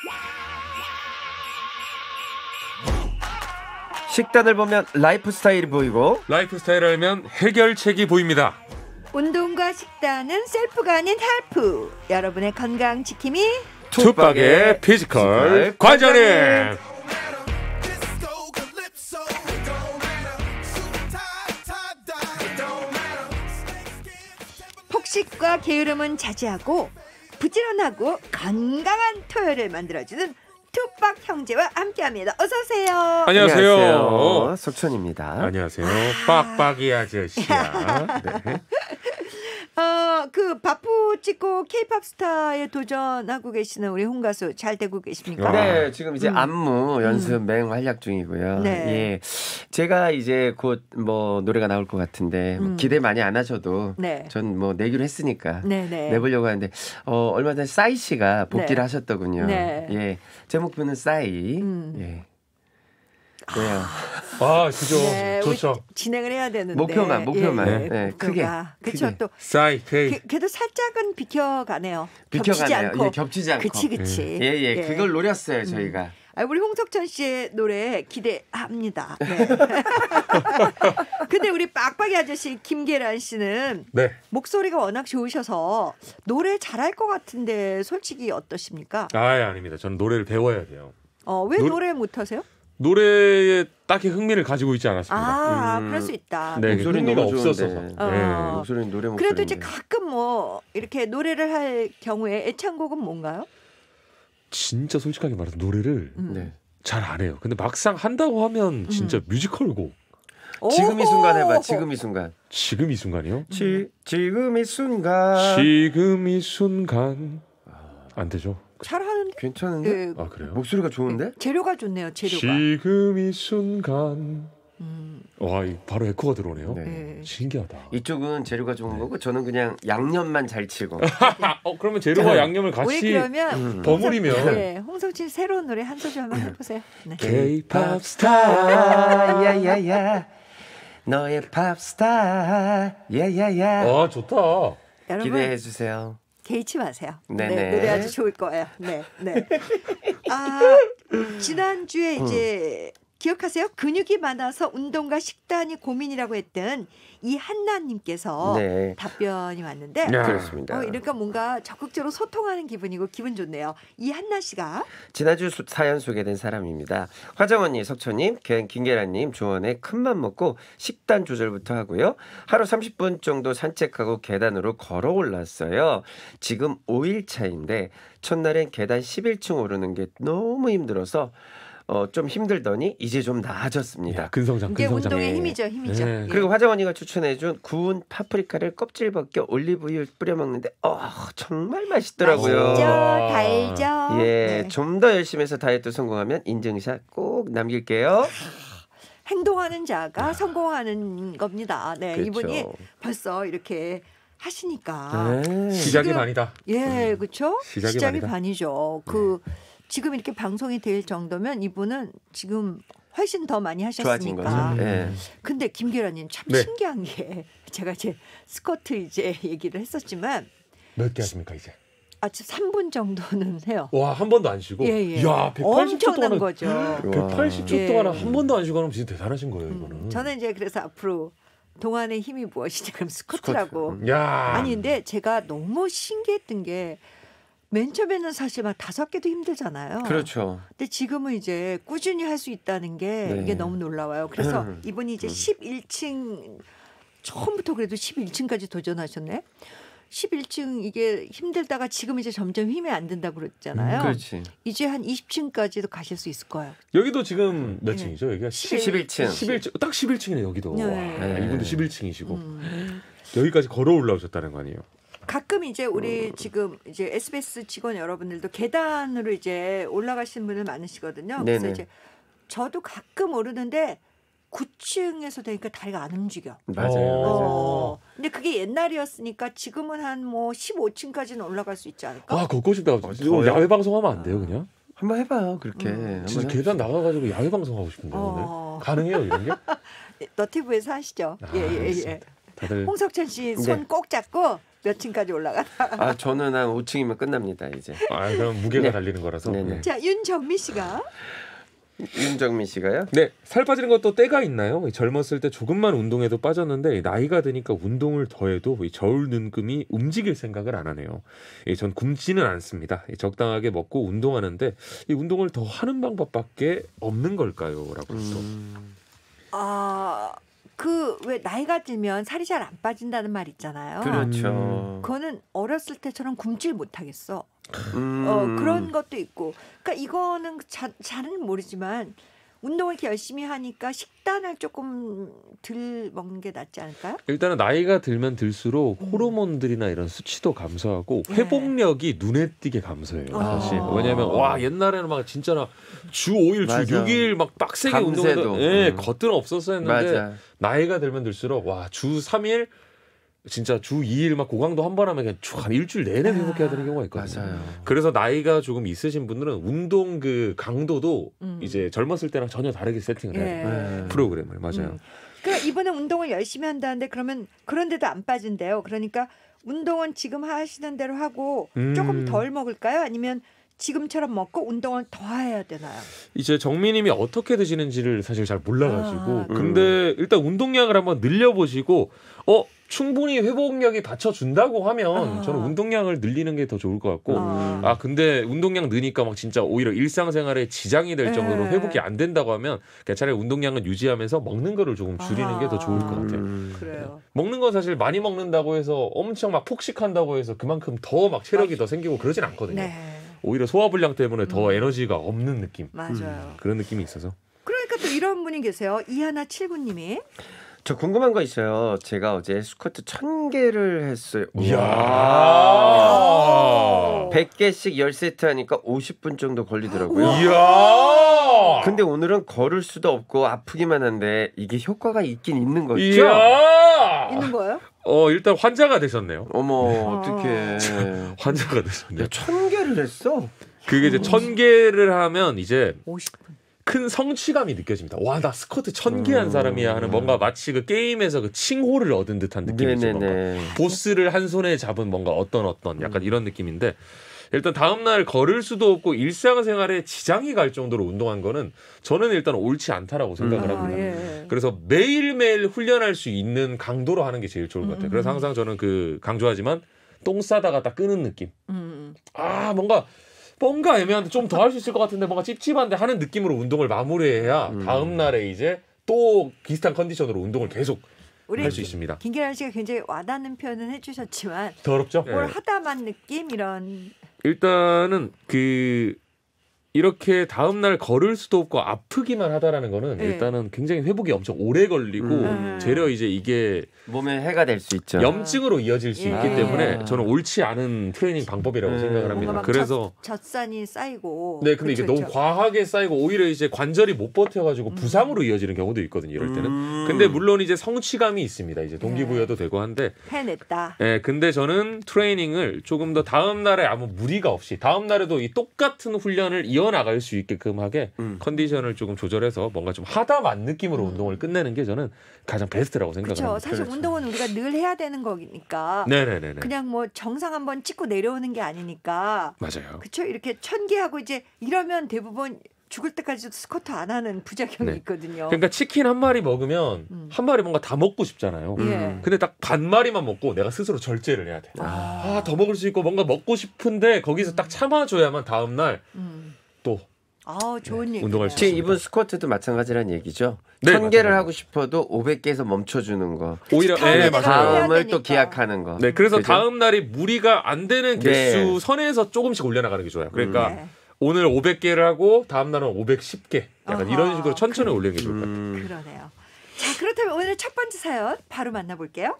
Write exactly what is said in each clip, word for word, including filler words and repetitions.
식단을 보면 라이프 스타일이 보이고 라이프 스타일을 알면 해결책이 보입니다. 운동과 식단은 셀프가 아닌 헬프. 여러분의 건강 지킴이 투박의 피지컬 관장님. 폭식과 게으름은 자제하고 부지런하고 건강한 토요일을 만들어주는 투박 형제와 함께합니다. 어서 오세요. 안녕하세요. 안녕하세요. 석천입니다. 안녕하세요. 빡빡이 아저씨야. 네. 어, 그 바프 찍고 케이팝 스타에 도전하고 계시는 우리 홍 가수 잘 되고 계십니까? 네, 지금 이제 음. 안무 연습 음. 맹활약 중이고요. 네. 예, 제가 이제 곧 뭐 노래가 나올 것 같은데 음. 기대 많이 안 하셔도 네. 전 뭐 내기로 했으니까 네, 네. 내보려고 하는데 어, 얼마 전에 싸이 씨가 복귀를 네. 하셨더군요. 네. 예, 제목부는 싸이. 음. 예. 왜요? 아, 그죠. 네, 좋죠. 진행을 해야 되는데 목표만, 목표만. 예, 네. 네, 크게. 그렇죠. 크게. 또 싸이 페이. 그래도 살짝은 비켜가네요. 겹치지 비켜가네요. 않고. 예, 겹치지 않고. 그치, 그치. 예, 예, 예. 그걸 노렸어요, 저희가. 음. 아, 우리 홍석천 씨의 노래 기대합니다. 네. 근데 우리 빡빡이 아저씨 김계란 씨는 네. 목소리가 워낙 좋으셔서 노래 잘할 것 같은데 솔직히 어떠십니까? 아, 아닙니다. 저는 노래를 배워야 돼요. 어, 왜 노... 노래 못하세요? 노래에 딱히 흥미를 가지고 있지 않았습니다. 아, 음. 그럴 수 있다. 네, 목소리 흥미가 너무 없었어서. 좋은데. 어. 네. 목소리는 노래 목소리. 그래도 이제 가끔 뭐 이렇게 노래를 할 경우에 애창곡은 뭔가요? 진짜 솔직하게 말해서 노래를 음. 네. 잘 안 해요. 근데 막상 한다고 하면 진짜 음. 뮤지컬곡. 지금 이 순간 해봐. 지금 이 순간. 지금 이 순간이요? 지, 지금 이 순간. 지금 이 순간. 안 되죠. 잘하는데? 괜찮은데? 예, 아, 그래요? 목소리가 좋은데? 재료가 좋네요. 재료가. 지금 이 순간. 음. 와, 이 바로 에코가 들어오네요. 네. 네. 신기하다. 이쪽은 재료가 좋은 거고 저는 그냥 양념만 잘 치고. 어, 그러면 재료와 양념을 같이 우리 그러면 음. 버무리면 네, 홍석진 새로운 노래 한 소절 한번 해보세요. 네. K-pop 스타 야야야 너의 팝스타 야야야. 아, 좋다. 여러분 기대해 주세요. 개의치 마세요. 네네. 네, 노래 아주 좋을 거예요. 네, 네. 아, 지난주에 이제 기억하세요? 근육이 많아서 운동과 식단이 고민이라고 했던 이 한나님께서 네. 답변이 왔는데 야. 그렇습니다. 어, 이러니까 뭔가 적극적으로 소통하는 기분이고 기분 좋네요. 이 한나 씨가 지난주 수, 사연 소개된 사람입니다. 화정 언니, 석천님, 김계란님 조언에 큰맘 먹고 식단 조절부터 하고요. 하루 삼십 분 정도 산책하고 계단으로 걸어 올랐어요. 지금 오 일 차인데 첫날엔 계단 십일 층 오르는 게 너무 힘들어서 어, 좀 힘들더니 이제 좀 나아졌습니다. 야, 근성장, 이게 근성장. 운동의 네. 힘이죠, 힘이죠. 네. 예. 그리고 화정 언니가 추천해준 구운 파프리카를 껍질 벗겨 올리브유 뿌려 먹는데 어, 정말 맛있더라고요. 맛있죠, 와. 달죠. 예, 네. 좀 더 열심히 해서 다이어트 성공하면 인증샷 꼭 남길게요. 행동하는 자가 성공하는 겁니다. 네, 그렇죠. 이분이 벌써 이렇게 하시니까 네. 시작이 지금- 반이다. 예, 그렇죠. 시작이 시작이 반이다. 반이죠. 그 지금 이렇게 방송이 될 정도면 이분은 지금 훨씬 더 많이 좋아진 하셨으니까. 거죠. 예. 근데 김계란님 참 네. 신기한 게 제가 이제 스쿼트 이제 얘기를 했었지만 몇 개 하십니까 이제? 아침 삼 분 정도는 해요. 와, 한 번도 안 쉬고. 예, 예. 야, 백팔십 초 엄청난 동안 거죠. 백팔십 초 예. 동안 한 번도 안 쉬고 하면 진짜 대단하신 거예요, 이거는. 음, 저는 이제 그래서 앞으로 동안의 힘이 무엇이냐 그럼 스쿼트라고. 스쿼트. 야. 아니 근데 제가 너무 신기했던 게 맨 처음에는 사실 막 다섯 개도 힘들잖아요. 그렇죠. 근데 지금은 이제 꾸준히 할 수 있다는 게 네. 이게 너무 놀라워요. 그래서 음. 이분이 이제 십일 층 처음부터 그래도 십일 층까지 도전하셨네. 십일 층 이게 힘들다가 지금 이제 점점 힘이 안 든다고 그랬잖아요. 그렇지. 이제 한 이십 층까지도 가실 수 있을 거예요. 여기도 지금 몇 네. 층이죠? 여기가 십일 층. 십일 층. 딱 십일 층이네, 여기도. 네. 와, 네. 이분도 십일 층이시고. 음. 여기까지 걸어 올라오셨다는 거 아니에요? 가끔 이제 우리 지금 이제 에스비에스 직원 여러분들도 계단으로 이제 올라가시는 분들 많으시거든요. 그래서 네네. 이제 저도 가끔 오르는데 구 층에서 되니까 다리가 안 움직여. 맞아요. 어. 맞아요. 어. 근데 그게 옛날이었으니까 지금은 한 뭐 십오 층까지는 올라갈 수 있지 않을까? 아, 걷고 싶다. 어, 이거 더요? 야외 방송하면 안 돼요, 그냥? 한번 해봐요. 그렇게. 음. 한번 진짜 해보세요. 계단 나가가지고 야외 방송하고 싶은데 어. 오늘 가능해요, 이런 게? 너티브에서 하시죠. 아, 예, 예, 예. 알겠습니다. 다들 홍석천 씨 손 네. 꼭 잡고 몇 층까지 올라가? 아 저는 한 오 층이면 끝납니다 이제. 아 그럼 무게가 네. 달리는 거라서. 네네. 네. 자, 윤정미 씨가 윤정민 씨가요? 네, 살 빠지는 것도 때가 있나요? 젊었을 때 조금만 운동해도 빠졌는데 나이가 드니까 운동을 더해도 이 저울 눈금이 움직일 생각을 안 하네요. 예, 전 굶지는 않습니다. 예, 적당하게 먹고 운동하는데 이 운동을 더 하는 방법밖에 없는 걸까요? 라고 또. 음, 아, 그 왜 나이가 들면 살이 잘 안 빠진다는 말 있잖아요. 그렇죠. 그거는 어렸을 때처럼 굶질 못하겠어. 음, 어, 그런 것도 있고. 그러니까 이거는 자, 잘은 모르지만 운동을 이렇게 열심히 하니까 식단을 조금 덜 먹는 게 낫지 않을까요? 일단은 나이가 들면 들수록 음. 호르몬들이나 이런 수치도 감소하고 네. 회복력이 눈에 띄게 감소해요. 사실. 아. 왜냐하면 와 옛날에는 막 진짜 주 오 일, 주 맞아. 육 일 막 빡세게 밤새도. 운동해도 예, 음. 겉들은 없었어 했는데 맞아. 나이가 들면 들수록 와 주 삼 일 진짜 주 이 일 막 고강도 한 번 하면 그냥 쭉 한 일주일 내내 아. 회복해야 되는 경우가 있거든요. 맞아요. 그래서 나이가 조금 있으신 분들은 운동 그 강도도 음. 이제 젊었을 때랑 전혀 다르게 세팅을 해야 돼요. 네. 프로그램을 맞아요. 음. 그러니까 이분은 운동을 열심히 한다는데 그러면 그런데도 안 빠진대요. 그러니까 운동은 지금 하시는 대로 하고 음. 조금 덜 먹을까요? 아니면 지금처럼 먹고 운동을 더 해야 되나요? 이제 정민님이 어떻게 드시는지를 사실 잘 몰라가지고 아. 근데 일단 운동량을 한번 늘려보시고 어 충분히 회복력이 받쳐준다고 하면 아. 저는 운동량을 늘리는 게 더 좋을 것 같고 아. 아 근데 운동량 느니까 막 진짜 오히려 일상생활에 지장이 될 정도로 네. 회복이 안 된다고 하면 그냥 차라리 운동량은 유지하면서 먹는 거를 조금 줄이는 게 더 좋을 것 같아요. 음, 그래요. 먹는 건 사실 많이 먹는다고 해서 엄청 막 폭식한다고 해서 그만큼 더 막 체력이 더 생기고 그러진 않거든요. 네, 오히려 소화불량 때문에 더 음. 에너지가 없는 느낌 맞아요. 그런 느낌이 있어서 그러니까 또 이런 분이 계세요. 이하나칠구님이 저 궁금한 거 있어요. 제가 어제 스쿼트 천 개를 했어요. 이야. 아. 백 개씩 십 세트 하니까 오십 분 정도 걸리더라고요. 이야. 근데 오늘은 걸을 수도 없고 아프기만 한데 이게 효과가 있긴 있는 거죠? 이야. 있는 거예요? 어 일단 환자가 되셨네요. 어머 아. 어떡해. 환자가 되셨네요. 야, 천 개를 했어? 그게 이제 천 개를 하면 이제 오십 분. 큰 성취감이 느껴집니다. 와 나 스쿼트 천 개 한 음. 사람이야 하는 뭔가 마치 그 게임에서 그 칭호를 얻은 듯한 느낌이죠. 뭔가. 네네네. 보스를 한 손에 잡은 뭔가 어떤 어떤 약간 이런 느낌인데 일단 다음날 걸을 수도 없고 일상생활에 지장이 갈 정도로 운동한 거는 저는 일단 옳지 않다라고 생각을 음. 합니다. 아, 예. 그래서 매일매일 훈련할 수 있는 강도로 하는 게 제일 좋을 것 같아요. 그래서 음. 항상 저는 그 강조하지만 똥 싸다가 딱 끄는 느낌. 음. 아 뭔가 뭔가 애매한데 좀 더 할 수 있을 것 같은데 뭔가 찝찝한데 하는 느낌으로 운동을 마무리해야 음. 다음 날에 이제 또 비슷한 컨디션으로 운동을 계속 우리 할 수 있습니다. 김계란 씨가 굉장히 와닿는 표현을 해주셨지만 더럽죠? 뭘 네. 하다만 느낌 이런 일단은 그 이렇게 다음 날 걸을 수도 없고 아프기만 하다라는 거는 네. 일단은 굉장히 회복이 엄청 오래 걸리고 음. 재려 이제 이게 몸에 해가 될 수 있죠. 염증으로 이어질 수 예. 있기 때문에 아. 저는 옳지 않은 트레이닝 방법이라고 음. 생각을 뭔가 합니다. 막 그래서 젖, 젖산이 쌓이고 네, 근데 이게 그쵸, 너무 그쵸. 과하게 쌓이고 오히려 이제 관절이 못 버텨가지고 음. 부상으로 이어지는 경우도 있거든요. 이럴 때는. 음. 근데 물론 이제 성취감이 있습니다. 이제 동기부여도 되고 한데, 해냈다. 예, 근데 저는 트레이닝을 조금 더 다음 날에 아무 무리가 없이 다음 날에도 이 똑같은 훈련을 이어나갈 수 있게끔 하게 음. 컨디션을 조금 조절해서 뭔가 좀 하다만 느낌으로 음. 운동을 끝내는 게 저는 가장 베스트라고 생각을 그렇죠. 합니다. 사실 그렇죠. 운동은 우리가 늘 해야 되는 거니까 네네네네. 그냥 뭐 정상 한번 찍고 내려오는 게 아니니까 맞아요. 그렇죠. 이렇게 천 개 하고 이제 이러면 대부분 죽을 때까지도 스쿼트 안 하는 부작용이 네. 있거든요. 그러니까 치킨 한 마리 먹으면 음. 한 마리 뭔가 다 먹고 싶잖아요. 예. 음. 근데 딱 반 마리만 먹고 내가 스스로 절제를 해야 돼. 아, 아, 더 먹을 수 있고 뭔가 먹고 싶은데 거기서 딱 참아줘야만 다음 날 음. 또 아 좋은 얘기. 운동할 수 지금 있습니다. 이분 스쿼트도 마찬가지란 얘기죠. 네, 천 개를 마찬가지. 하고 싶어도 오백 개에서 멈춰주는 거. 오히려 다음에 네, 내가 맞아요. 해야 다음을 되니까. 또 기약하는 거. 네, 그래서 그죠? 다음 날이 무리가 안 되는 개수 네. 선에서 조금씩 올려나가는 게 좋아요. 그러니까 네. 오늘 오백 개를 하고 다음 날은 오백십 개. 약간 어허, 이런 식으로 천천히 그래. 올리는 게 좋을 것 같아요. 음. 그러네요. 자 그렇다면 오늘 첫 번째 사연 바로 만나볼게요.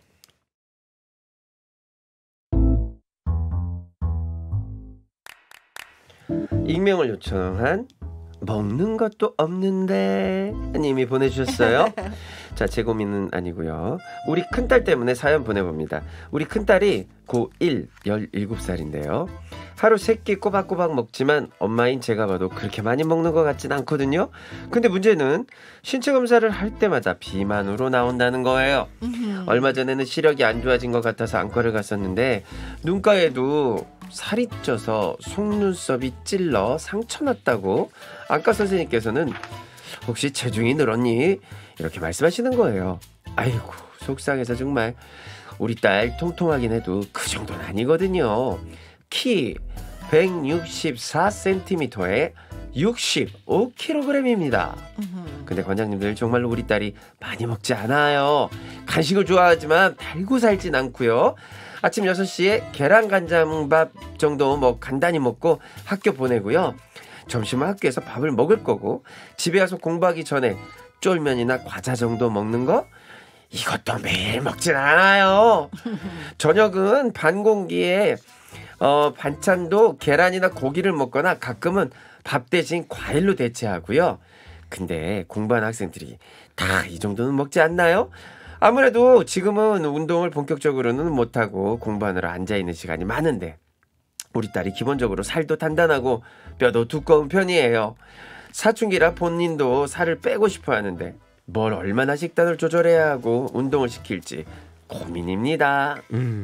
익명을 요청한 먹는 것도 없는데 님이 보내주셨어요. 자, 제 고민은 아니고요. 우리 큰딸 때문에 사연 보내봅니다. 우리 큰딸이 고일, 열일곱 살인데요. 하루 세 끼 꼬박꼬박 먹지만 엄마인 제가 봐도 그렇게 많이 먹는 것 같진 않거든요. 근데 문제는 신체 검사를 할 때마다 비만으로 나온다는 거예요. 음흠. 얼마 전에는 시력이 안 좋아진 것 같아서 안과를 갔었는데 눈가에도 살이 쪄서 속눈썹이 찔러 상처 났다고 안과 선생님께서는 혹시 체중이 늘었니? 이렇게 말씀하시는 거예요. 아이고 속상해서 정말. 우리 딸 통통하긴 해도 그 정도는 아니거든요. 키 백육십사 센티미터에 육십오 킬로그램입니다. 음흠. 근데 관장님들 정말로 우리 딸이 많이 먹지 않아요. 간식을 좋아하지만 달고 살진 않고요. 아침 여섯 시에 계란 간장밥 정도 뭐 간단히 먹고 학교 보내고요. 점심은 학교에서 밥을 먹을 거고 집에 와서 공부하기 전에 쫄면이나 과자 정도 먹는 거 이것도 매일 먹진 않아요. 저녁은 반 공기에 어, 반찬도 계란이나 고기를 먹거나 가끔은 밥 대신 과일로 대체하고요. 근데 공부하는 학생들이 다 이 정도는 먹지 않나요? 아무래도 지금은 운동을 본격적으로는 못하고 공부하느라 앉아있는 시간이 많은데 우리 딸이 기본적으로 살도 단단하고 뼈도 두꺼운 편이에요. 사춘기라 본인도 살을 빼고 싶어 하는데 뭘 얼마나 식단을 조절해야 하고 운동을 시킬지 고민입니다. 음.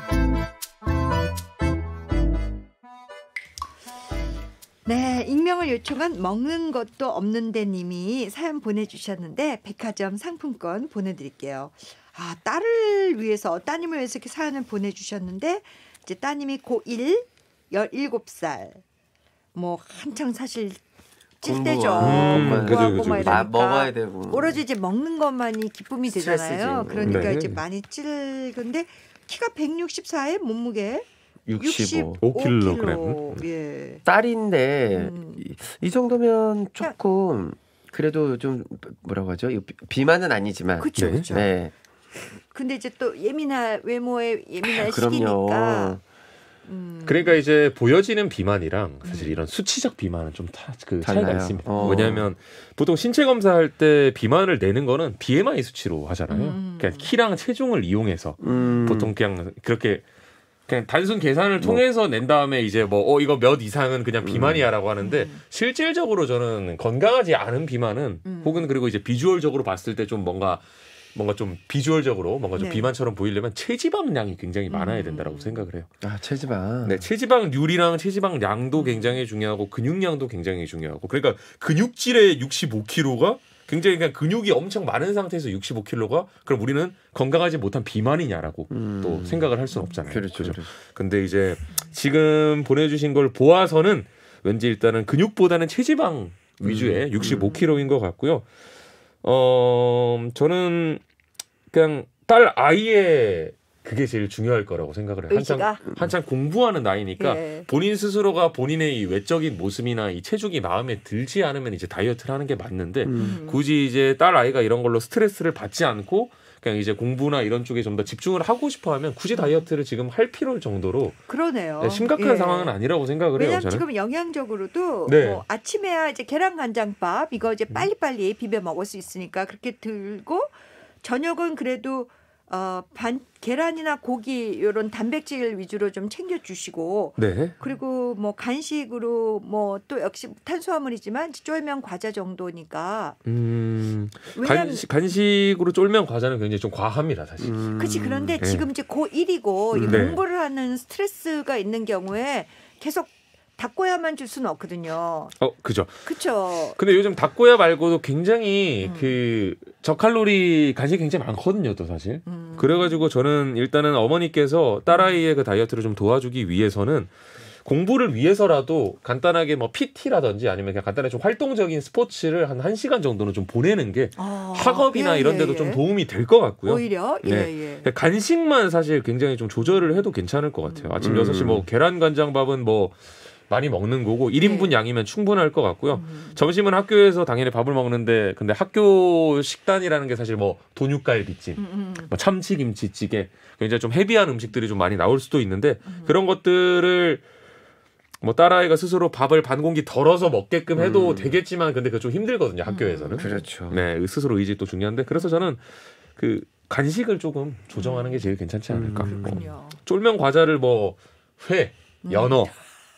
네, 익명을 요청한 먹는 것도 없는데 님이 사연 보내주셨는데 백화점 상품권 보내드릴게요. 아, 딸을 위해서 따님을 위해서 이렇게 사연을 보내주셨는데 이제 따님이 고일 열일곱 살 뭐 한창 사실 찔 때죠. 공부하고 음, 그죠, 공부하고 그죠, 막 그죠. 아, 이러니까 먹어야 되고 오로지 이제 먹는 것만이 기쁨이 되잖아요. 스트레스지. 그러니까 네. 이제 많이 찔근데 키가 백육십사에 몸무게 육십오 오 킬로그램. 킬로그램. 예. 딸인데 음. 이, 이 정도면 조금 그래도 좀 뭐라고 하죠? 이거 비- 비만은 아니지만 그렇죠. 네. 그렇죠. 네. 근데 이제 또 예민한 외모에 예민한 그럼요. 시기니까. 음. 그러니까 이제 보여지는 비만이랑 사실 이런 수치적 비만은 좀 그 차이가 달라요. 있습니다. 어. 왜냐하면 보통 신체 검사할 때 비만을 내는 거는 비엠아이 수치로 하잖아요. 음. 그냥 키랑 체중을 이용해서 음. 보통 그냥 그렇게 그냥 단순 계산을 뭐. 통해서 낸 다음에 이제 뭐 어 이거 몇 이상은 그냥 비만이야라고 하는데 음. 실질적으로 저는 건강하지 않은 비만은 음. 혹은 그리고 이제 비주얼적으로 봤을 때 좀 뭔가 뭔가 좀 비주얼적으로 뭔가 좀 네. 비만처럼 보이려면 체지방량이 굉장히 많아야 음. 된다라고 생각을 해요. 아 체지방. 네, 체지방률이랑 체지방량도 굉장히 중요하고 근육량도 굉장히 중요하고 그러니까 근육질의 육십오 킬로그램가 굉장히 그냥 근육이 엄청 많은 상태에서 육십오 킬로그램가 그럼 우리는 건강하지 못한 비만이냐라고 음. 또 생각을 할 수는 없잖아요. 그렇죠. 그죠? 그렇죠. 근데 이제 지금 보내주신 걸 보아서는 왠지 일단은 근육보다는 체지방 위주의 음. 육십오 킬로그램인 것 같고요. 어 저는 그냥 딸 아이의 그게 제일 중요할 거라고 생각을 해요. 한창 의지가. 한창 공부하는 나이니까 예. 본인 스스로가 본인의 이 외적인 모습이나 이 체중이 마음에 들지 않으면 이제 다이어트를 하는 게 맞는데 음. 굳이 이제 딸 아이가 이런 걸로 스트레스를 받지 않고 그냥 이제 공부나 이런 쪽에 좀 더 집중을 하고 싶어하면 굳이 다이어트를 지금 할 필요 정도로 그러네요. 네, 심각한 예. 상황은 아니라고 생각을 해요. 왜냐하면 저는. 지금 영양적으로도 네. 뭐 아침에야 이제 계란 간장밥 이거 이제 빨리빨리 비벼 먹을 수 있으니까 그렇게 들고 저녁은 그래도 어, 반 계란이나 고기 이런 단백질 위주로 좀 챙겨 주시고 네. 그리고 뭐 간식으로 뭐 또 역시 탄수화물이지만 쫄면 과자 정도니까 음, 왜냐면 간식, 간식으로 쫄면 과자는 굉장히 좀 과합니다, 사실. 음. 그렇지 그런데 네. 지금 이제 고일이고 이 네. 공부를 하는 스트레스가 있는 경우에 계속 닦고야만 줄 수는 없거든요. 어, 그죠. 그렇죠. 근데 요즘 닭고야 말고도 굉장히 음. 그 저칼로리 간식이 굉장히 많거든요, 또 사실. 음. 그래가지고 저는 일단은 어머니께서 딸아이의 그 다이어트를 좀 도와주기 위해서는 공부를 위해서라도 간단하게 뭐 피티라든지 아니면 그냥 간단하게 좀 활동적인 스포츠를 한 1시간 정도는 좀 보내는 게 아, 학업이나 예, 이런 예, 데도 예. 좀 도움이 될 것 같고요. 오히려 예, 네. 예. 간식만 사실 굉장히 좀 조절을 해도 괜찮을 것 같아요. 아침 음. 여섯 시 뭐 계란 간장밥은 뭐 많이 먹는 거고 일 인분 네. 양이면 충분할 것 같고요. 음. 점심은 학교에서 당연히 밥을 먹는데 근데 학교 식단이라는 게 사실 뭐 돈육갈비찜, 음, 음. 뭐 참치김치찌개 굉장히 좀 헤비한 음식들이 좀 많이 나올 수도 있는데 음. 그런 것들을 뭐 딸아이가 스스로 밥을 반 공기 덜어서 먹게끔 해도 음. 되겠지만 근데 그거 좀 힘들거든요, 학교에서는. 그렇죠. 네, 스스로 의지 또 중요한데 그래서 저는 그 간식을 조금 조정하는 게 제일 괜찮지 않을까. 음. 뭐 그렇군요. 쫄면 과자를 뭐 회, 음. 연어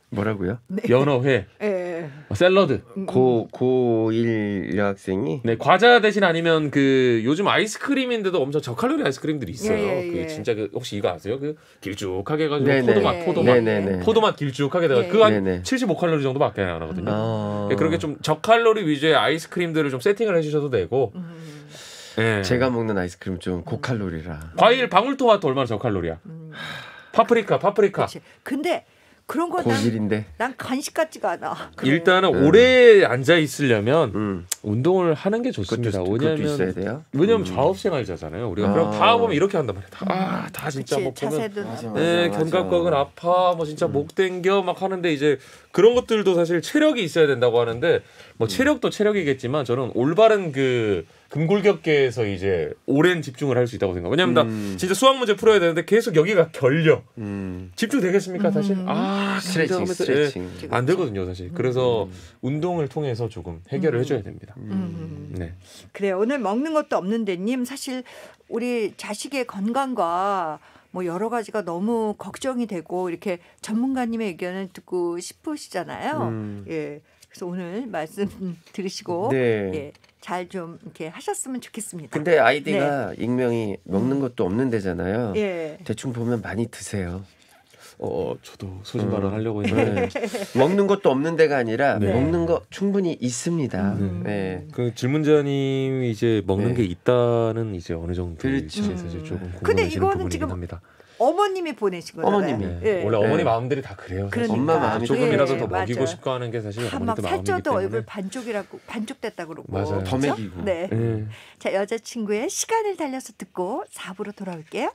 뭐라고요? 연어회, 예. 어, 샐러드. 고 고일 여학생이 네, 과자 대신 아니면 그 요즘 아이스크림인데도 엄청 저칼로리 아이스크림들이 있어요. 예, 예, 그 예. 진짜 그 혹시 이거 아세요? 그 길쭉하게 해가지고 네네. 포도맛, 예, 포도맛, 네네네. 포도맛 길쭉하게 돼가 예. 그한 네네. 칠십오 칼로리 정도밖에 안 하거든요. 어... 예, 그렇게 좀 저칼로리 위주의 아이스크림들을 좀 세팅을 해주셔도 되고. 음, 예. 제가 먹는 아이스크림 좀 고칼로리라. 과일 방울토마토 얼마나 저칼로리야? 음. 파프리카, 파프리카. 그렇지. 근데 그런 건 난 고일인데. 난 간식 같지가 않아. 그래. 일단은 음. 오래 앉아 있으려면 음. 운동을 하는 게 그것도, 좋습니다. 그것도 있어야 왜냐하면 돼요. 왜냐면 음. 좌업생활자잖아요. 우리가 아. 그럼 다 보면 이렇게 한단 말이야. 다, 아, 다 진짜 그치, 뭐 보면 자세도 맞아, 나쁘고. 맞아. 네, 견갑각은 아파, 뭐 진짜 목 땡겨 막 하는데 이제 그런 것들도 사실 체력이 있어야 된다고 하는데 뭐 체력도 체력이겠지만 저는 올바른 그 금골격계에서 이제 오랜 집중을 할 수 있다고 생각. 왜냐면 음. 나 진짜 수학 문제 풀어야 되는데 계속 여기가 결려. 음. 집중 되겠습니까 사실? 음. 아, 스트레칭, 긴장하면서, 스트레칭. 예, 안 되거든요 사실. 그래서 음. 운동을 통해서 조금 해결을 음. 해줘야 됩니다. 음. 네. 그래 오늘 먹는 것도 없는데님 사실 우리 자식의 건강과 뭐 여러 가지가 너무 걱정이 되고 이렇게 전문가님의 의견을 듣고 싶으시잖아요. 음. 예, 그래서 오늘 말씀 들으시고 네. 예, 잘 좀 이렇게 하셨으면 좋겠습니다. 근데 아이디가 익명이 먹는 것도 없는 데잖아요. 예, 대충 보면 많이 드세요. 어, 저도 소신 음. 발언하려고 했는데 네. 먹는 것도 없는 데가 아니라 네. 먹는 거 충분히 있습니다. 음. 네. 그 질문자님이 이제 먹는 네. 게 있다는 이제 어느 정도 그렇죠. 사실 조금 근데 궁금해지는 이거는 부분이긴 지금 합니다. 어머님이 보내신 거잖아요. 어머님이. 네. 예. 원래 네. 어머니 마음들이 다 그래요. 사실. 그러니까. 엄마 마음이 조금이라도 예, 더 먹이고 맞아요. 싶고 하는 게 사실 막 어머니들 마음이기 살쪄도 때문에. 얼굴 반쪽이라고 반쪽됐다 그러고. 맞아요. 더 그죠? 먹이고. 네. 예. 자 여자친구의 시간을 달려서 듣고 사 부로 돌아올게요.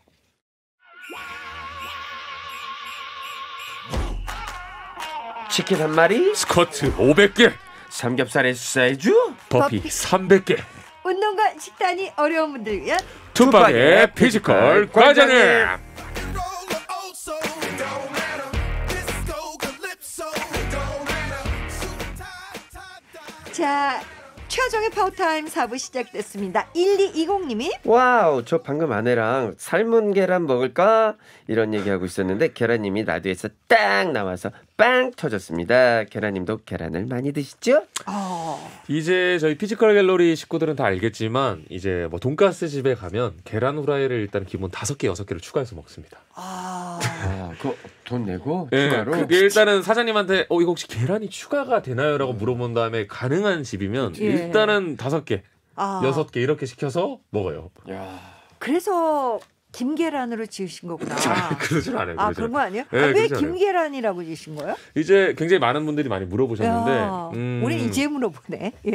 치킨 한 마리, 스쿼트 오백 개, 삼겹살에 사이주, 버피 버피. 삼백 개. 운동과 식단이 어려운 분들 위한 투박의 피지컬 과장님. 자 최하정의 파워타임 사 부 시작됐습니다. 일이이공님이 와우, 저 방금 아내랑 삶은 계란 먹을까? 이런 얘기하고 있었는데 계란님이 라디오에서 딱 나와서 빵 터졌습니다. 계란님도 계란을 많이 드시죠? 어, 이제 저희 피지컬 갤러리 식구들은 다 알겠지만 이제 뭐 돈가스 집에 가면 계란 후라이를 일단 기본 다섯 개 여섯 개를 추가해서 먹습니다. 아, 아, 그거 돈 내고 예, 추가로? 그게 일단은 사장님한테 어 이거 혹시 계란이 추가가 되나요라고 물어본 다음에 가능한 집이면 예. 일단은 다섯 개, 아. 여섯 개 이렇게 시켜서 먹어요. 야, 그래서 김계란으로 지으신 거구나. 그러진 않아요. 아 그러진 그런 거 아니에요? 네, 아, 왜 그러지 않아요. 김계란이라고 지으신 거예요? 이제 굉장히 많은 분들이 많이 물어보셨는데 야, 음, 우리 이제 물어보네. 예.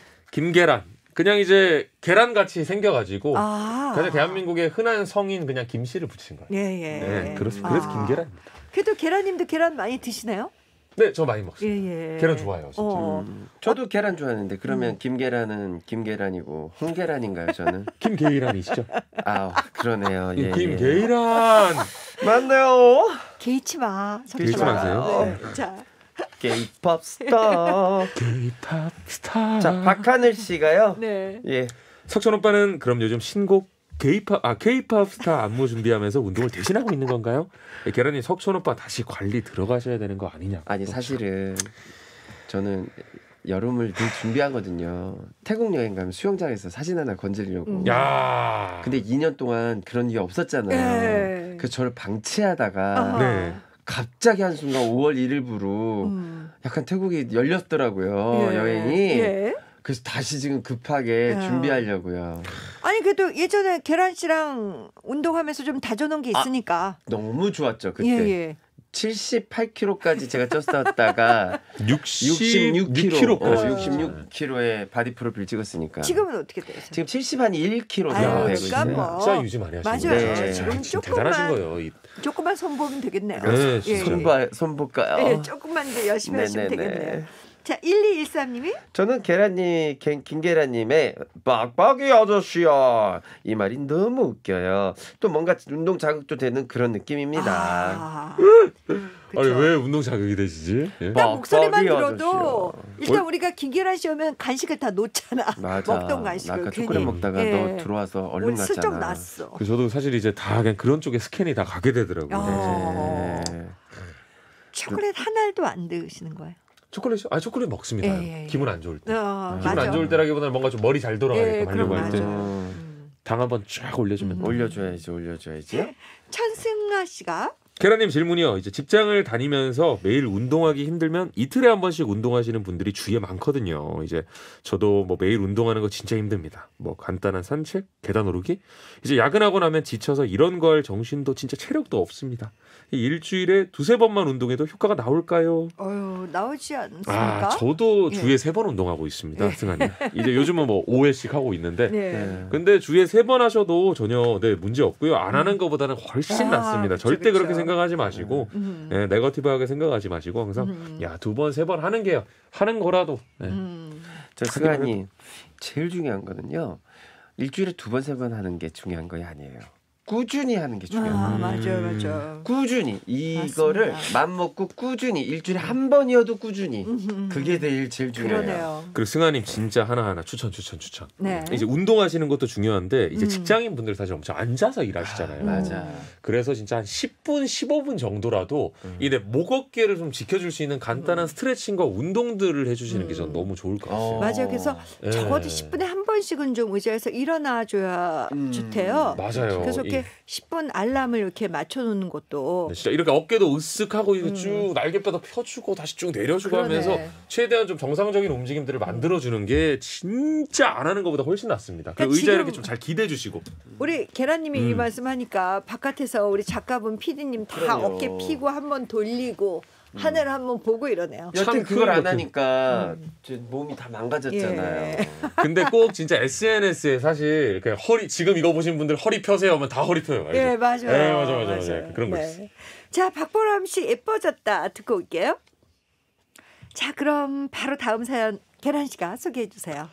김계란 그냥 이제 계란 같이 생겨가지고 아, 그냥 대한민국의 흔한 성인 그냥 김씨를 붙인 거예요. 예, 예. 네, 그래서 그래서 아. 김계란입니다. 그래도 계란님도 계란 많이 드시나요? 네, 저 많이 먹습니다. 예, 예. 계란 좋아해요, 진짜. 어. 음, 저도 계란 좋아하는데 그러면 김계란은 김계란이고 홍계란인가요, 저는? 김계란이시죠? 아, 그러네요. 예, 예. 김계란. 맞네요. 개의치 마. 개의치 마. 마세요. 네. 자, K-pop 스타. K-팝 스타. 자, 박하늘 씨가요. 네. 예. 석천 오빠는 그럼 요즘 신곡 K-팝 아 K-팝 스타 안무 준비하면서 운동을 대신하고 있는 건가요? 예, 계란이 석천 오빠 다시 관리 들어가셔야 되는 거 아니냐? 아니 사실은 저는 여름을 늘 준비하거든요. 태국 여행 가면 수영장에서 사진 하나 건지려고. 음. 야. 근데 이 년 동안 그런 게 없었잖아요. 예. 그래서 저를 방치하다가 아하. 네. 갑자기 한순간 오월 일일부로 음. 약간 태국이 열렸더라고요. 예. 여행이. 예. 그래서 다시 지금 급하게 야. 준비하려고요. 아니 그래도 예전에 계란 씨랑 운동하면서 좀 다져놓은 게 아, 있으니까. 너무 좋았죠 그때. 예, 예. 칠십팔 킬로그램까지 제가 쪘다가 육십육 킬로그램, 킬로그램까지. 어, 육십육 킬로그램의 바디 프로필 찍었으니까. 지금은 어떻게 되세요? 지금 칠십일 킬로그램 아유, 정도 되고 그러니까 있어요. 뭐. 진짜 유지 많이 하시는 맞아요. 거예요. 네. 지금 지금 대단하신 조금만- 거예요. 이- 조금만 손보면 되겠네요. 네, 예, 진짜. 예. 손봐 손 볼까요? 예, 조금만 더 열심히 하시면 네네네. 되겠네요. 자, 일이일삼님이 저는 계란님, 김- 김계란님의 빡빡이 아저씨야 이 말이 너무 웃겨요. 또 뭔가 운동 자극도 되는 그런 느낌입니다. 아, 아니 그쵸. 왜 운동 자극이 되시지? 예? 딱 목소리만 빡빡이 들어도 아저씨야. 일단 우리가 김계란 씨 오면 간식을 다 놓잖아. 맞아. 먹던 나 간식을 아까 괜히. 초콜릿 먹다가 예. 너 들어와서 얼른 오늘 슬쩍 갔잖아. 났어. 그 저도 사실 이제 다 그냥 그런 쪽에 스캔이 다 가게 되더라고요. 어. 네. 초콜릿 한 알도 안 드시는 거예요? 초콜릿 아 초콜릿 먹습니다. 예, 예, 기분 안 좋을 때. 어, 기분 맞아. 안 좋을 때라기보다는 뭔가 좀 머리 잘 돌아가게끔 예, 하려고 그럼 할 때. 맞아. 어, 음. 당 한번 쫙 올려주면. 음. 올려줘야지, 올려줘야지. 천승아 씨가 계란님 질문이요. 이제 직장을 다니면서 매일 운동하기 힘들면 이틀에 한 번씩 운동하시는 분들이 주위에 많거든요. 이제 저도 뭐 매일 운동하는 거 진짜 힘듭니다. 뭐 간단한 산책, 계단 오르기. 이제 야근하고 나면 지쳐서 이런 거 할 정신도 진짜 체력도 없습니다. 이 일주일에 두세 번만 운동해도 효과가 나올까요? 어휴 나오지 않습니까? 아, 저도 예. 주에 세 번 운동하고 있습니다, 승아님. 이제 요즘은 뭐 오 회씩 하고 있는데. 네. 네. 근데 주에 세 번 하셔도 전혀 네, 문제 없고요. 안 하는 것보다는 훨씬 아, 낫습니다. 그쵸, 절대 그쵸. 그렇게 생각하지 마시고 음. 네, 네거티브하게 생각하지 마시고 항상 음. 야, 두 번, 세 번 하는 게 하는 거라도 네. 음. 저 승환이 제일 중요한 거는요. 일주일에 두 번, 세 번 하는 게 중요한 거이 아니에요. 꾸준히 하는 게 중요해요. 아 음. 맞아 맞아. 꾸준히 이거를 맞습니다. 맘 먹고 꾸준히 일주일에 한 번이어도 꾸준히 음흠. 그게 제일 제일 중요해요. 그러네요. 그리고 승아님 진짜 하나하나 추천 추천 추천. 네. 이제 운동하시는 것도 중요한데 이제 음. 직장인 분들 사실 엄청 앉아서 일하시잖아요. 음. 맞아. 그래서 진짜 한 십 분, 십오 분 정도라도 음. 이내 목 어깨를 좀 지켜줄 수 있는 간단한 스트레칭과 운동들을 해주시는 게 전 음. 너무 좋을 것 같아요. 어. 맞아요. 그래서 예. 적어도 십 분에 한 번씩은 좀 의자에서 일어나줘야 음. 좋대요. 맞아요. 그래서 이렇게 이- 십 분 알람을 이렇게 맞춰놓는 것도 네, 진짜 이렇게 어깨도 으쓱하고 이렇게 음. 쭉 날개뼈도 펴주고 다시 쭉 내려주고 그러네. 하면서 최대한 좀 정상적인 움직임들을 만들어주는 게 진짜 안 하는 것보다 훨씬 낫습니다. 그리고 그러니까 의자 이렇게 지금 좀 잘 기대 주시고. 우리 계란님이 이 음. 말씀하니까 바깥에서 우리 작가분, 피디님 다 그럼요. 어깨 피고 한번 돌리고 하늘 한번 보고 이러네요. 여튼 참 그걸 그런 안 것들. 하니까 음. 제 몸이 다 망가졌잖아요. 예. 근데 꼭 진짜 에스엔에스에 사실 그냥 허리 지금 이거 보신 분들 허리 펴세요 하면 다 허리 펴요. 알죠? 예, 맞아요. 예, 맞아, 맞아, 맞아. 그런 거 있어요. 자, 박보람 씨 예뻐졌다 듣고 올게요. 자, 그럼 바로 다음 사연 계란 씨가 소개해 주세요.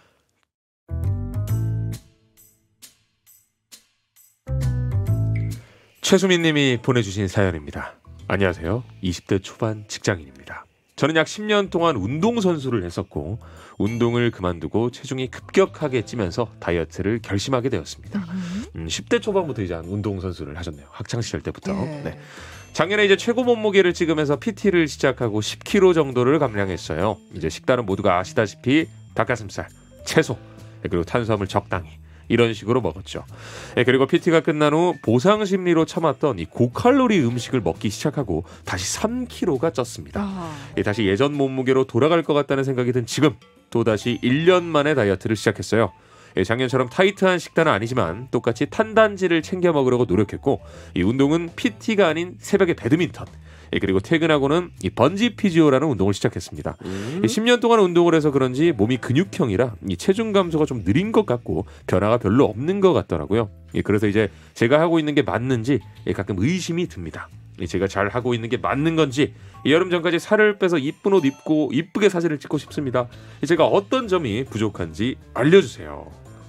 최수민 님이 보내주신 사연입니다. 안녕하세요. 이십 대 초반 직장인입니다. 저는 약 십 년 동안 운동선수를 했었고 운동을 그만두고 체중이 급격하게 찌면서 다이어트를 결심하게 되었습니다. 음, 십 대 초반부터 이제 운동선수를 하셨네요. 학창시절 때부터. 예. 네. 작년에 이제 최고 몸무게를 찍으면서 피티를 시작하고 십 킬로그램 정도를 감량했어요. 이제 식단은 모두가 아시다시피 닭가슴살, 채소, 그리고 탄수화물 적당히 이런 식으로 먹었죠. 예, 그리고 피티가 끝난 후 보상 심리로 참았던 이 고칼로리 음식을 먹기 시작하고 다시 삼 킬로그램가 쪘습니다. 아, 예, 다시 예전 몸무게로 돌아갈 것 같다는 생각이 든 지금 또다시 일 년 만에 다이어트를 시작했어요. 예, 작년처럼 타이트한 식단은 아니지만 똑같이 탄단지를 챙겨 먹으려고 노력했고 이 운동은 피티가 아닌 새벽에 배드민턴 예, 그리고 퇴근하고는 이 번지 피지오라는 운동을 시작했습니다. 음. 십 년 동안 운동을 해서 그런지 몸이 근육형이라 이 체중 감소가 좀 느린 것 같고 변화가 별로 없는 것 같더라고요. 예, 그래서 이제 제가 하고 있는 게 맞는지 예, 가끔 의심이 듭니다. 예, 제가 잘 하고 있는 게 맞는 건지 이 여름 전까지 살을 빼서 이쁜 옷 입고 이쁘게 사진을 찍고 싶습니다. 예, 제가 어떤 점이 부족한지 알려주세요.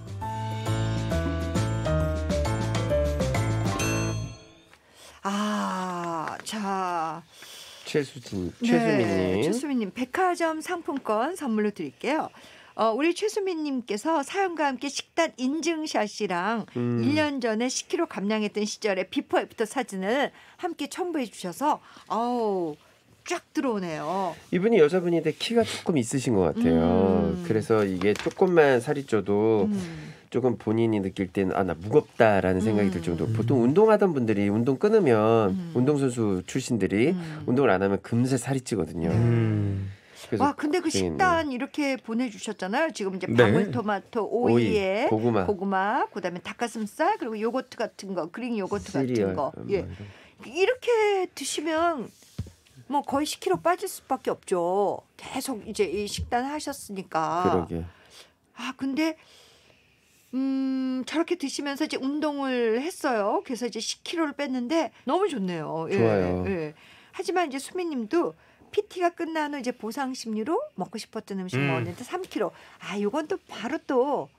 아, 자, 최수진, 네, 최수민님. 최수민님 백화점 상품권 선물로 드릴게요. 어, 우리 최수민님께서 사연과 함께 식단 인증샷이랑 음. 일 년 전에 십 킬로그램 감량했던 시절의 비포 애프터 사진을 함께 첨부해 주셔서 아우 쫙 들어오네요. 이분이 여자분인데 키가 조금 있으신 것 같아요. 음. 그래서 이게 조금만 살이 쪄도 음. 조금 본인이 느낄 때는 아, 나 무겁다라는 생각이 음. 들 정도. 보통 운동하던 분들이 운동 끊으면 음. 운동선수 출신들이 음. 운동을 안 하면 금세 살이 찌거든요. 음. 그래서 와 근데 그 고생했네요. 식단 이렇게 보내주셨잖아요. 지금 이제 네. 방울토마토 오이에 오이, 고구마, 고구마, 그다음에 닭가슴살 그리고 요거트 같은 거, 그릭 요거트 시리얼, 같은 거. 뭐 예. 이런. 이렇게 드시면 뭐 거의 십 킬로그램 빠질 수밖에 없죠. 계속 이제 이 식단 하셨으니까. 그러게. 아 근데 음 저렇게 드시면서 이제 운동을 했어요. 그래서 이제 십 킬로그램를 뺐는데 너무 좋네요. 예, 좋아요. 예. 하지만 이제 수민님도 피티가 끝난 후 이제 보상 심리로 먹고 싶었던 음식 음. 먹었는데 삼 킬로그램. 아 이건 또 바로 또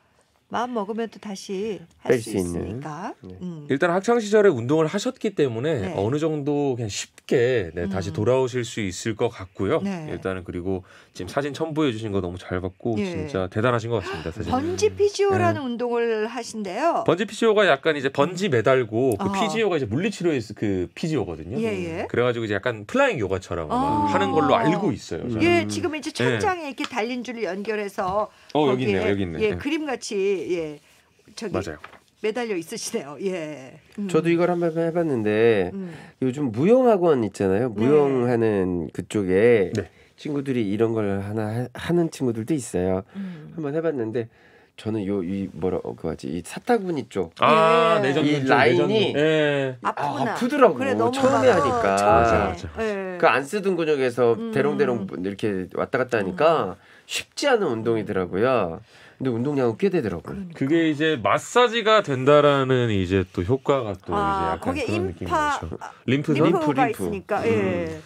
마음 먹으면 또 다시 할 뺄 수 수 있는. 있으니까. 네. 음. 일단 학창 시절에 운동을 하셨기 때문에 네. 어느 정도 그냥 쉽게 네, 다시 음. 돌아오실 수 있을 것 같고요. 네. 일단은 그리고 지금 사진 첨부해 주신 거 너무 잘 봤고 예. 진짜 대단하신 것 같습니다. 사진. 번지 피지오라는 운동을 하신대요. 번지 피지오가 약간 이제 번지 매달고 그 아. 피지오가 이제 물리치료의 그 피지오거든요. 예, 예. 그래가지고 이제 약간 플라잉 요가처럼 아마 아. 하는 걸로 알고 있어요. 음. 저는. 예, 지금 이제 천장에 이렇게 달린 줄을 연결해서 어 여기 거기에, 있네요. 여기 있네. 예, 네. 그림 같이 예, 저기 맞아요. 매달려 있으시네요. 예. 음. 저도 이걸 한번 해봤는데 음. 요즘 무용학원 있잖아요. 무용하는 그쪽에 네. 친구들이 이런 걸 하나 하- 하는 친구들도 있어요. 음. 한번 해봤는데 저는 요 이 뭐라 그거지 이 사타구니 쪽 아 예. 내전근 이 쪽, 라인이 내전근. 예. 아프구나. 아, 아프더라고. 그래, 너무 처음에 막, 하니까. 어, 처음에. 맞아, 맞아. 예. 그 안 쓰던 근육에서 음. 대롱대롱 이렇게 왔다 갔다 하니까 쉽지 않은 운동이더라고요. 근데 운동량은 꽤 되더라고요. 그게 이제 마사지가 된다라는 이제 또 효과가 또 아, 이제 약간 거기에 그런 인파 느낌이죠. 림프선 림프가 림프. 있으니까. 예.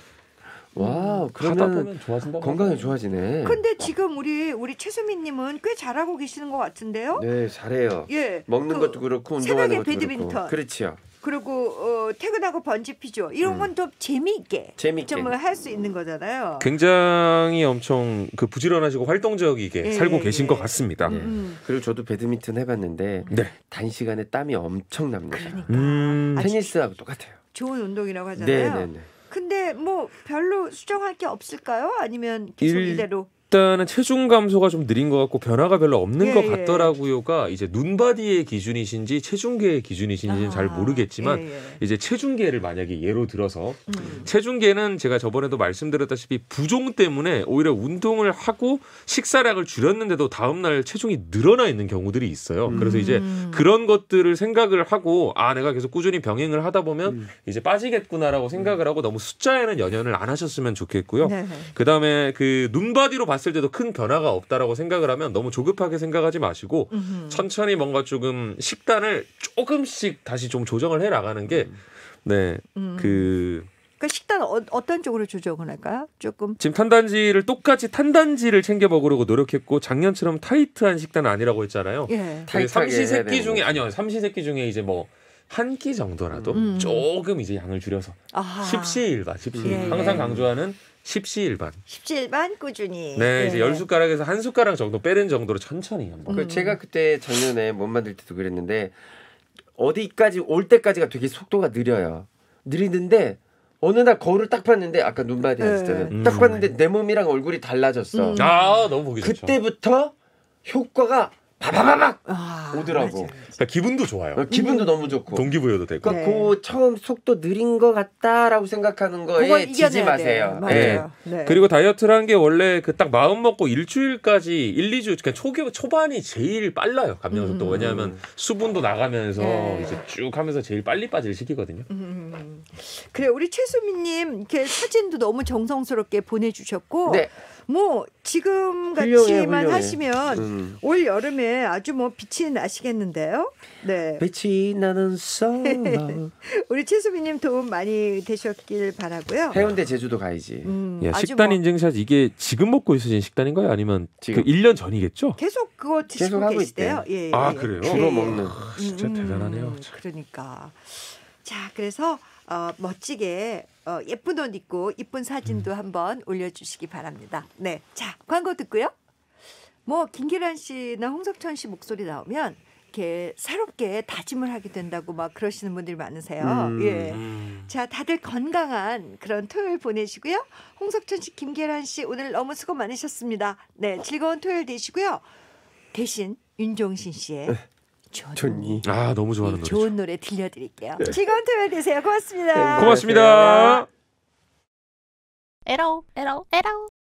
와, 하다 그러면 보면 좋아진다고 건강이 하더라고요. 좋아지네. 근데 지금 우리 우리 최수민님은 꽤 잘하고 계시는 것 같은데요? 네, 잘해요. 예. 먹는 그 것도 그렇고 새벽에 운동하는 것도 배드민턴. 그렇고. 그렇지요. 그리고 어, 퇴근하고 번지 피죠. 이런 음. 건 좀 재미있게 재밌게. 좀 할 수 있는 거잖아요. 굉장히 엄청 그 부지런하시고 활동적이게 예, 살고 예, 계신 예. 것 같습니다. 네. 음. 그리고 저도 배드민턴 해봤는데 네. 단시간에 땀이 엄청 납니다. 그러니까 음. 아주 테니스하고 똑같아요. 좋은 운동이라고 하잖아요. 네네네. 근데 뭐 별로 수정할 게 없을까요? 아니면 계속 일- 이대로? 일단은 체중 감소가 좀 느린 것 같고 변화가 별로 없는 예, 것 예. 같더라고요가 이제 눈바디의 기준이신지 체중계의 기준이신지는 잘 아, 모르겠지만 예, 예. 이제 체중계를 만약에 예로 들어서 음. 체중계는 제가 저번에도 말씀드렸다시피 부종 때문에 오히려 운동을 하고 식사량을 줄였는데도 다음날 체중이 늘어나 있는 경우들이 있어요. 그래서 이제 음. 그런 것들을 생각을 하고 아 내가 계속 꾸준히 병행을 하다 보면 음. 이제 빠지겠구나라고 생각을 하고 너무 숫자에는 연연을 안 하셨으면 좋겠고요. 네. 그다음에 그 눈바디로 봤을 때도 큰 변화가 없다라고 생각을 하면 너무 조급하게 생각하지 마시고 음흠. 천천히 뭔가 조금 식단을 조금씩 다시 좀 조정을 해 나가는 게 네, 음. 그 그 식단 어, 어떤 쪽으로 조정을 할까요? 조금 지금 탄단지를 똑같이 탄단지를 챙겨 먹으려고 노력했고 작년처럼 타이트한 식단은 아니라고 했잖아요. 예. 되게 타이트하게 해야 삼시세끼 되는 중에 거죠. 아니요 삼시세끼 중에 이제 뭐 한 끼 정도라도 음. 조금 이제 양을 줄여서 아하. 십시일반 십시일 예, 항상 예. 강조하는 십시일반 십시일반 꾸준히. 네 예. 이제 열 숟가락에서 한 숟가락 정도 빼는 정도로 천천히 한번 그 음. 제가 그때 작년에 몸 만들 때도 그랬는데 어디까지 올 때까지가 되게 속도가 느려요. 느리는데 어느 날 거울을 딱 봤는데 아까 눈바디 했을 때는 네. 딱 음. 봤는데 내 몸이랑 얼굴이 달라졌어. 음. 아 너무 보기 좋죠. 그때부터 효과가 바바바박 아, 오더라고. 맞아요. 그러니까 기분도 좋아요. 어, 기분도 너무 좋고. 동기부여도 되고. 그러니까 네. 그 처음 속도 느린 것 같다라고 생각하는 그걸 거에 이겨내야 지지 마세요. 돼. 예. 맞아요. 네. 그리고 다이어트라는 게 원래 그 딱 마음 먹고 일주일까지 일, 이 주 그러니까 초기 초반이 제일 빨라요. 감량 속도. 음. 왜냐하면 수분도 나가면서 네. 이제 쭉 하면서 제일 빨리 빠질 시기거든요. 음. 그래 우리 최수민님 이렇게 사진도 너무 정성스럽게 보내주셨고 네. 뭐 지금 훌륭해, 같이만 훌륭해. 하시면 음. 올 여름에 아주 뭐 빛이 나시겠는데요. 네. 빛이 나는 썰. 우리 최수민님 도움 많이 되셨길 바라고요. 해운대 제주도 가야지. 음, 야, 아주 식단 뭐 인증샷 이게 지금 먹고 있으신 식단인가요? 아니면 지금. 그 일 년 전이겠죠? 계속 그거 드시고 계속 하고 계시대요. 예, 예, 아, 예. 그래요? 주로 예. 먹는. 아, 진짜 음, 대단하네요. 그러니까 자 그래서 어, 멋지게 어, 예쁜 옷 입고 이쁜 사진도 한번 올려주시기 바랍니다. 네, 자 광고 듣고요. 뭐 김기란 씨나 홍석천 씨 목소리 나오면 이렇게 새롭게 다짐을 하게 된다고 막 그러시는 분들이 많으세요. 음. 예. 음. 자, 다들 건강한 그런 토요일 보내시고요. 홍석천 씨, 김계란 씨 오늘 너무 수고 많으셨습니다. 네, 즐거운 토요일 되시고요. 대신 윤종신 씨의 좋은, 좋니? 아 너무 좋아하는 네, 노래죠. 좋은 노래 들려드릴게요. 즐거운 토요일 되세요. 고맙습니다. 네, 고맙습니다. 에러 에러 에러